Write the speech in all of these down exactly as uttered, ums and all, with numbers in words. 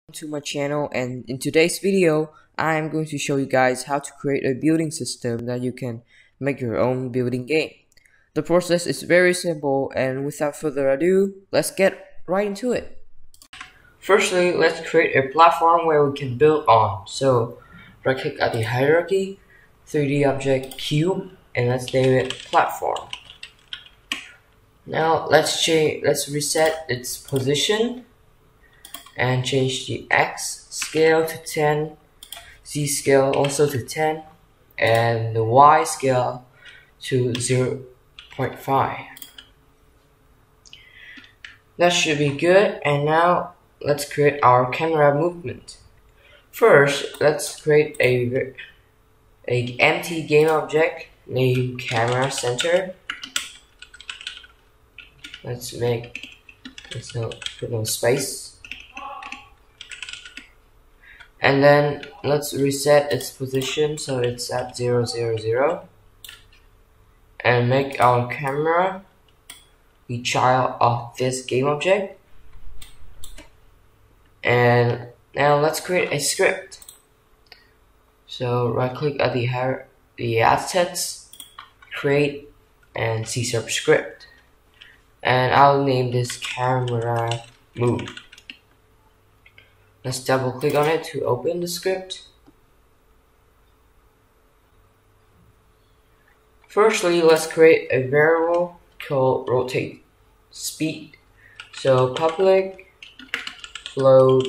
To my channel, and in today's video I am going to show you guys how to create a building system that you can make your own building game. The process is very simple, and without further ado, let's get right into it. Firstly, let's create a platform where we can build on. So right click at the hierarchy, three D object cube, and let's name it platform. Now let's change let's reset its position and change the X scale to ten, Z scale also to ten, and the Y scale to zero point five. That should be good, and now let's create our camera movement. First, let's create a, a empty game object named camera center. Let's make let's no put no space. And then let's reset its position so it's at zero zero zero, and make our camera the child of this game object. And now let's create a script. So right click at the the assets, create, and C sharp script, and I'll name this camera move. Let's double click on it to open the script. Firstly, let's create a variable called rotate speed. So public float,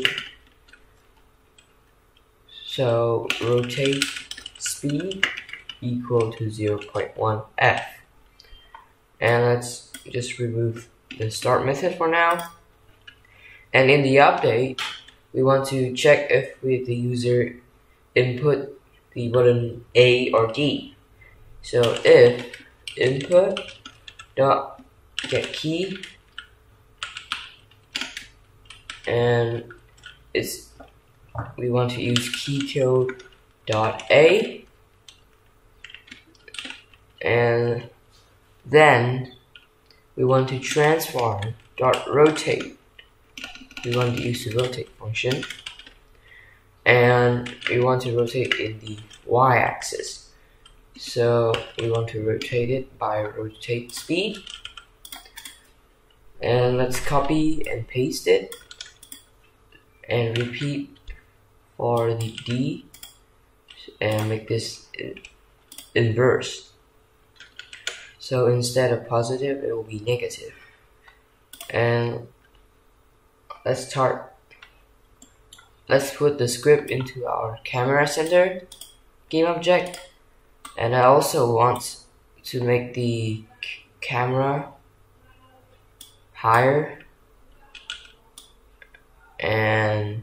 so rotate speed equal to zero point one F. And let's just remove the start method for now. And in the update, we want to check if we, the user input the button A or D. So if input dot get key, and it's we want to use key code dot A, and then we want to transform dot rotate. We want to use the rotate function, and we want to rotate in the y-axis. So we want to rotate it by rotate speed, and let's copy and paste it and repeat for the D and make this in inverse. So instead of positive, it will be negative. And let's start. Let's put the script into our camera center game object, and I also want to make the camera higher and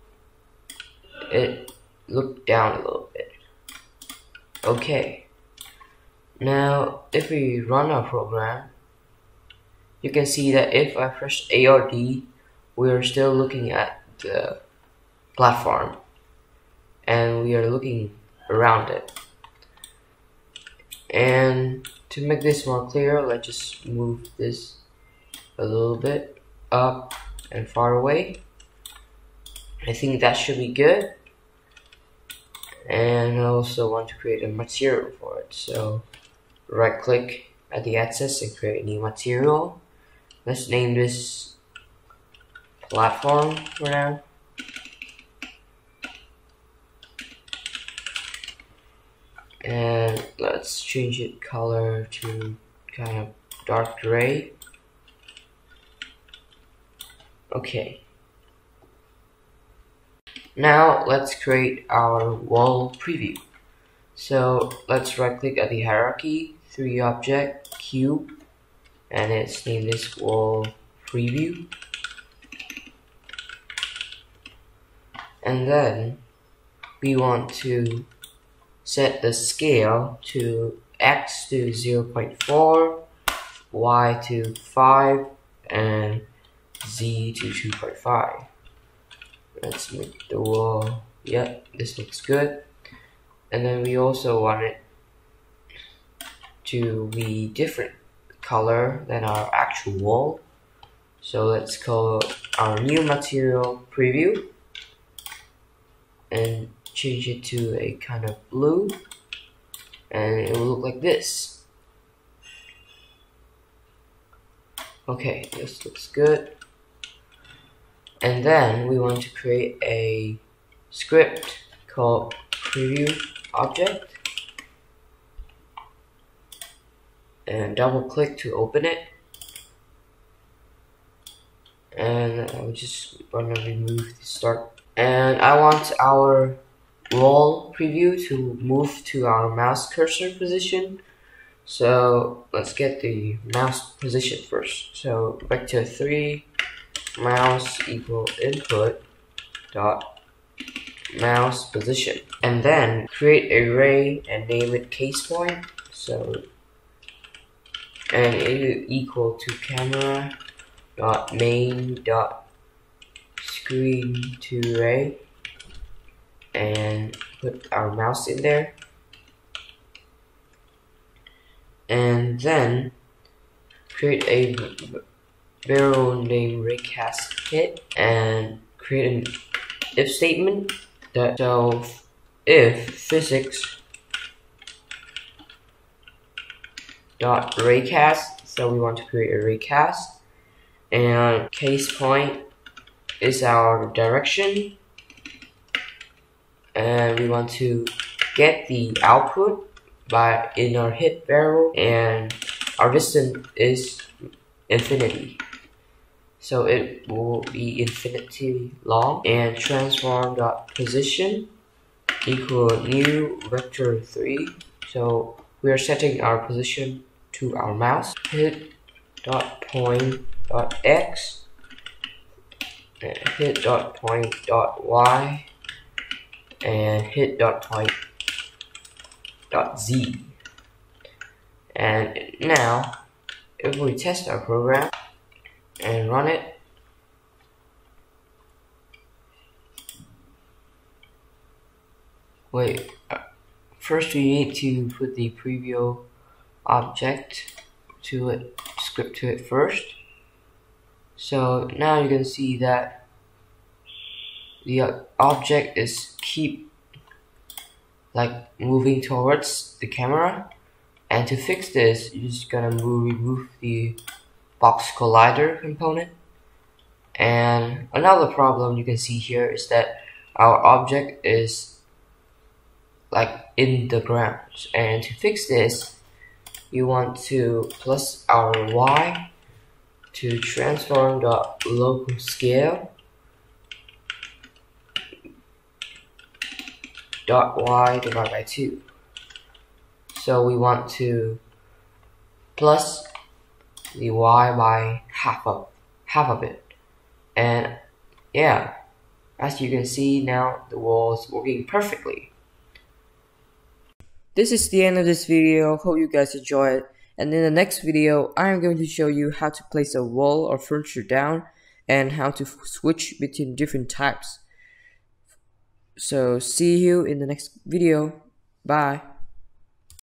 it look down a little bit. Okay. Now if we run our program, you can see that if I press A or D, we are still looking at the platform, and we are looking around it. And to make this more clear, let's just move this a little bit up and far away. I think that should be good. And I also want to create a material for it. So right click at the axis and create a new material. Let's name this platform for now. And let's change it color to kind of dark gray. Okay. Now let's create our wall preview. So let's right click at the hierarchy, three D object, cube, and let's name this wall preview. And then we want to set the scale to X to zero point four, Y to five, and Z to two point five. Let's make the wall, yep, this looks good. And then we also want it to be different color than our actual wall. So let's call our new material preview. and change it to a kind of blue, and it will look like this. Okay, this looks good. And then we want to create a script called preview object, and double click to open it. And I would just want to remove the start. And I want our wall preview to move to our mouse cursor position. So let's get the mouse position first. So vector three mouse equal input dot mouse position, and then create an array and name it case point. So and it equal to camera dot main dot screen to array, and put our mouse in there, and then create a variable named raycast hit and create an if statement that so if physics dot raycast, so we want to create a raycast, and case point is our direction, and we want to get the output by in our hit variable, and our distance is infinity, so it will be infinity long, and transform dot position equal new vector three, so we are setting our position to our mouse. Hit dot point dot x, and hit dot point dot y, and hit dot point dot z. And now if we test our program and run it, wait uh, first we need to put the preview object to it, script to it first. So now you can see that the uh, object is keep like moving towards the camera, and to fix this you're just gonna move, remove the box collider component. And another problem you can see here is that our object is like in the ground, and to fix this you want to plus our y to transform dot local scale dot y divided by two. So we want to plus the y by half of half of it, and yeah, as you can see now the wall is working perfectly. This is the end of this video. Hope you guys enjoy it, and in the next video I am going to show you how to place a wall or furniture down and how to switch between different types. So see you in the next video. Bye.